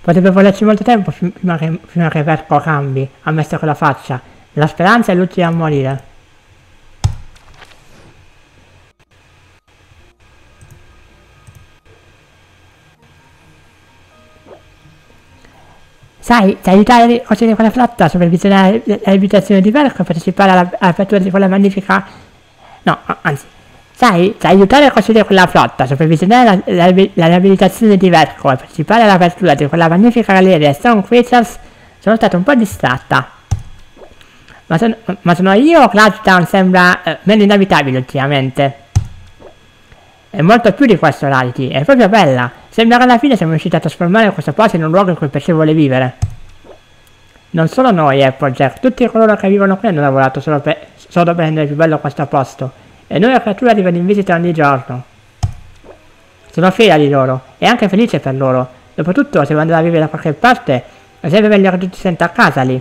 Potrebbe volerci molto tempo prima che Verco cambi, ammesso con la faccia. La speranza è l'ultima a morire. Sai aiutare a ricostruire quella flotta, supervisionare le abitazioni di Verco e partecipare all'apertura di quella magnifica... No, anzi, sai aiutare a costruire quella flotta, supervisionare la riabilitazione di Verco e partecipare all'apertura di quella magnifica galleria Stone Creatures. Sono stato un po' distratta. Ma sono io o Cloudtown sembra meno inevitabile ultimamente? È molto più di questo Rarity, è proprio bella. Sembra che alla fine siamo riusciti a trasformare questo posto in un luogo in cui piacevole vivere. Non solo noi, Applejack, tutti coloro che vivono qui hanno lavorato solo per rendere più bello questo posto. E noi la creatura arrivano in visita ogni giorno. Sono fiera di loro, e anche felice per loro. Dopotutto, se vuoi andare a vivere da qualche parte, è sempre meglio che tu ti senta a casa lì.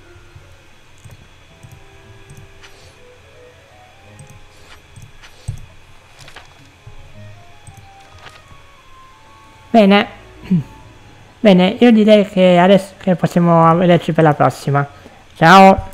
Bene, bene, io direi che adesso che possiamo vederci per la prossima. Ciao!